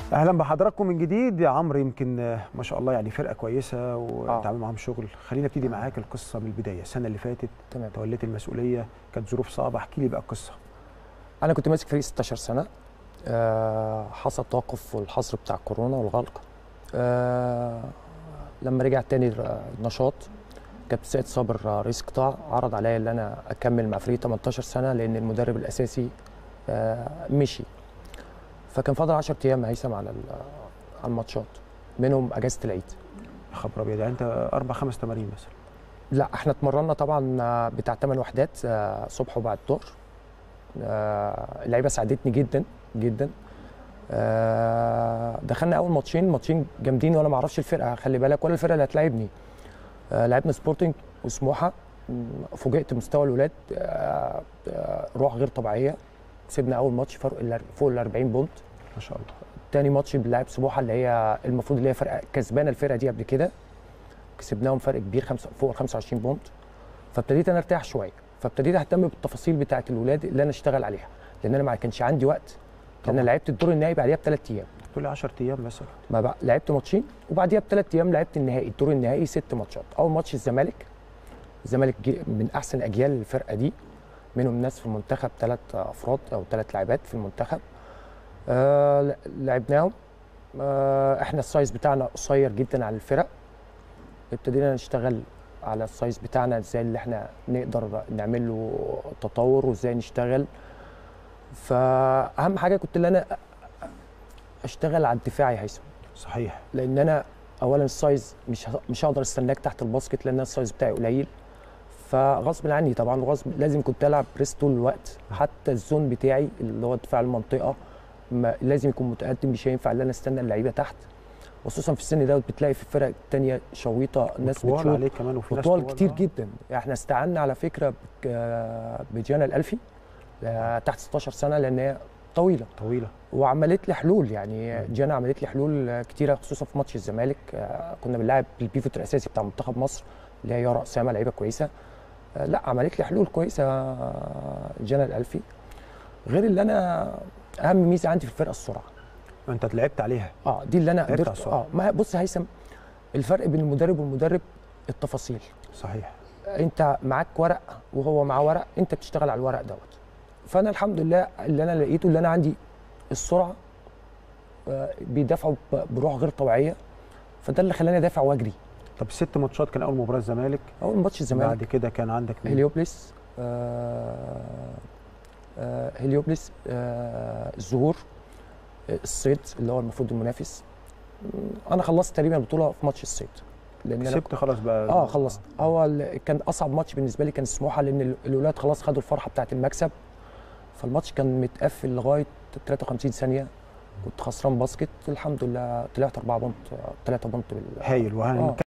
اهلا بحضراتكم من جديد يا عمرو. يمكن ما شاء الله يعني فرقه كويسه وتعامل معاهم شغل. خلينا ابتدي معاك القصه من البدايه. السنه اللي فاتت تمام. توليت المسؤوليه، كانت ظروف صعبه، احكي لي بقى القصه. انا كنت ماسك فريق 16 سنه. حصل توقف والحظر بتاع كورونا والغلق. لما رجع تاني النشاط، كابتن سيد صابر رئيس قطاع عرض عليا ان انا اكمل مع فريق 18 سنه لان المدرب الاساسي مشي. فكان فاضل 10 ايام هيثم على الماتشات، منهم اجازه العيد. يا خبر ابيض، يعني انت 4-5 تمارين مثلا؟ لا، احنا اتمرنا طبعا بتاع 8 وحدات صبح وبعد الظهر. اللعيبه ساعدتني جدا جدا. دخلنا اول ماتشين جامدين وانا ما اعرفش الفرقه، خلي بالك، ولا الفرقه اللي هتلاعبني. لعبنا سبورتنج وسموحه. فوجئت بمستوى الولاد، روح غير طبيعيه. كسبنا اول ماتش فرق فوق ال 40 بونت ما شاء الله. تاني ماتش بنلعب سموحه اللي هي المفروض اللي هي فرقه كسبانه الفرقه دي قبل كده، كسبناهم فرق كبير فوق ال 25 بونت. فابتديت انا ارتاح شويه، فابتديت اهتم بالتفاصيل بتاعه الولاد اللي انا اشتغل عليها، لان انا ما كانش عندي وقت. انا لعبت الدور النهائي بعديها ب3 ايام. تقول لي 10 ايام مثلا؟ ما بقى لعبت ماتشين وبعديها ب3 ايام لعبت النهائي، الدور النهائي 6 ماتشات. اول ماتش الزمالك من احسن اجيال الفرقه دي، منهم ناس في المنتخب 3 افراد او 3 لاعبات في المنتخب. لعبناهم. احنا السايز بتاعنا قصير جدا على الفرق. ابتدينا نشتغل على السايز بتاعنا، ازاي اللي احنا نقدر نعمل له تطور وازاي نشتغل. فاهم حاجه كنت اللي انا اشتغل على الدفاع يا هيثم. صحيح. لان انا اولا السايز مش هقدر استناك تحت الباسكت لان السايز بتاعي قليل. فغصب عني طبعا، لازم كنت العب بريس طول الوقت. حتى الزون بتاعي اللي هو دفاع المنطقه لازم يكون متقدم، مش هينفع ان انا استنى اللعيبه تحت، خصوصا في السن دوت. بتلاقي في الفرق الثانيه شويطه، ناس بتشوط عليك كمان، وفي ناس طوال كتير جدا. احنا استعنا على فكره بجانا الالفي تحت 16 سنه لان هي طويله وعملت لي حلول. يعني جانا عملت لي حلول كتيره، خصوصا في ماتش الزمالك. كنا بنلعب البيفوت الاساسي بتاع منتخب مصر اللي هي يارا اسامه، لعيبه كويسه. لا، عملت لي حلول كويسه جانا الالفي. غير اللي انا اهم ميزه عندي في الفرقه السرعه. انت لعبت عليها؟ دي اللي انا قدرت. ما بص يا هيثم، الفرق بين المدرب والمدرب التفاصيل. صحيح. انت معاك ورق وهو معاه ورق، انت بتشتغل على الورق دوت. فانا الحمد لله اللي انا لقيته اللي انا عندي السرعه، بيدافعوا بروح غير طبيعيه، فده اللي خلاني ادافع واجري. طب 6 ماتشات، كان اول مباراه الزمالك، اول ماتش الزمالك، بعد كده كان عندك مين؟ هليوبلس، الزهور، الصيد اللي هو المفروض المنافس. انا خلصت تقريبا البطوله في ماتش الصيد لان كسبت خلاص بقى. خلصت. كان اصعب ماتش بالنسبه لي كان سموحه، لان الاولاد خلاص خدوا الفرحه بتاعه المكسب. فالماتش كان متقفل لغايه 53 ثانيه، كنت خسران باسكت. الحمد لله طلعت 4 بونت 3 بونت هايل.